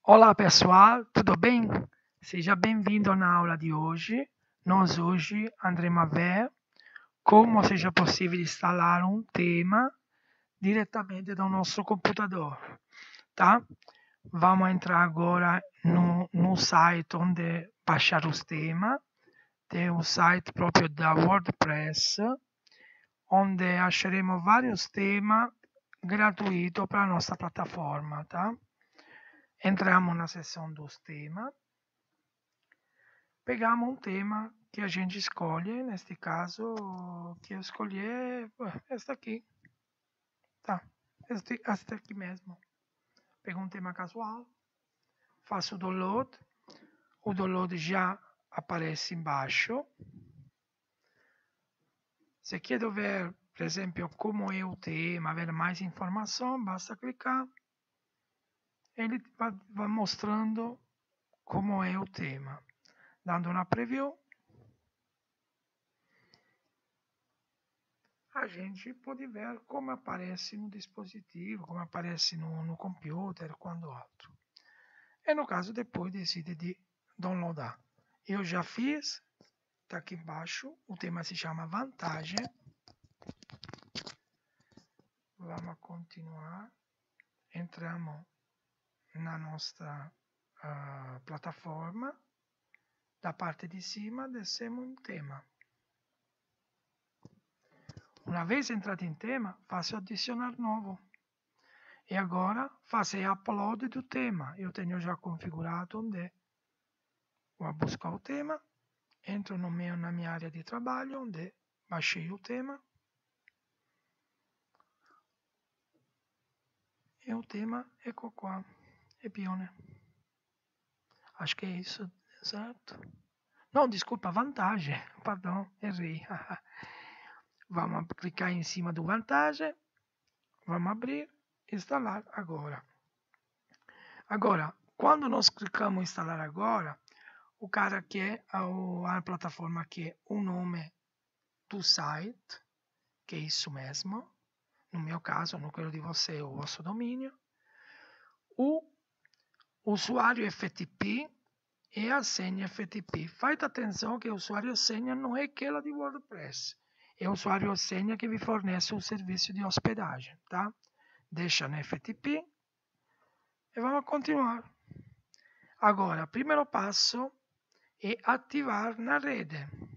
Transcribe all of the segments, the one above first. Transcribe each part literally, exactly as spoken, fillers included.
Olá pessoal, tudo bem? Seja bem-vindo na aula de hoje. Nós hoje andremo a ver como seja possível instalar um tema diretamente do nosso computador, tá? Vamos entrar agora no, no site onde baixar os temas. Tem o site próprio da WordPress, onde acharemo vários temas gratuitos para a nossa plataforma, tá? Entramos na seção dos temas, pegamos um tema que a gente escolhe, neste caso, que eu escolhi é esta aqui, tá? Este, este aqui mesmo. Pego um tema casual, faço o download, o download já aparece embaixo. Se quero ver, por exemplo, como é o tema, ver mais informação, basta clicar. Ele vai mostrando como é o tema. Dando uma preview, a gente pode ver como aparece no dispositivo, como aparece no, no computer, quando outro. E no caso, depois decide de downloadar. Eu já fiz, está aqui embaixo, o tema se chama Vantagem. Vamos continuar. Entramos na nossa uh, plataforma. Da parte de cima, descemos em tema. Uma vez entrado em tema, faço adicionar novo. E agora faço o upload do tema. Eu tenho já configurado onde vou buscar o tema. Entro no meu, na minha área de trabalho, onde baixei o tema. E o tema é qua, é Pione. Acho que é isso, certo? Não, desculpa, vantagem. Perdão, errei. Vamos clicar em cima do vantagem. Vamos abrir. Instalar agora. Agora, quando nós clicamos em instalar agora, o cara quer a, a plataforma quer o nome do site, que é isso mesmo. No meu caso, no quero de você, o vosso domínio. O usuário F T P e a senha F T P. Faz atenção que o usuário e senha não é aquela de WordPress. É o usuário e senha que vi fornece o serviço de hospedagem, tá? Deixa no F T P e vamos continuar. Agora, o primeiro passo é ativar na rede.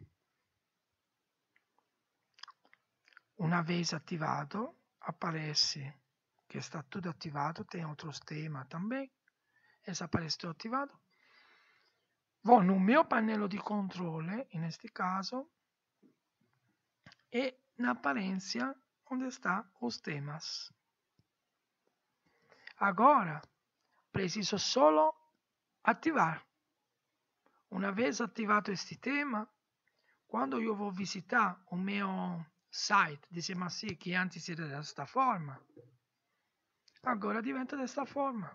Uma vez ativado, aparece que está tudo ativado, tem outros temas também. Esse aparece tudo ativado. Vou no meu painel de controle, neste caso, e na aparência onde estão os temas. Agora, preciso só ativar. Uma vez ativado este tema, quando eu vou visitar o meu site, diciamo assim, que antes era desta forma, agora diventa desta forma.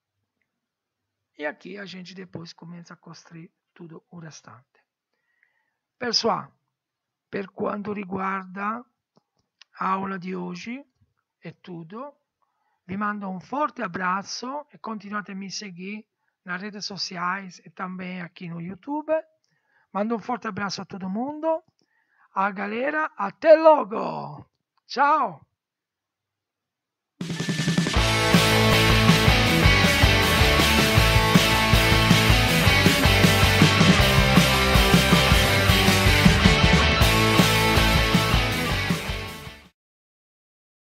E aqui a gente depois começa a construir tudo o restante. Pessoal, per quanto riguarda a aula di oggi è tutto. Vi mando un forte abraço e continuate a me seguir nas redes sociais e também aqui no YouTube. Mando um forte abraço a todo mundo. A galera, até logo! Tchau!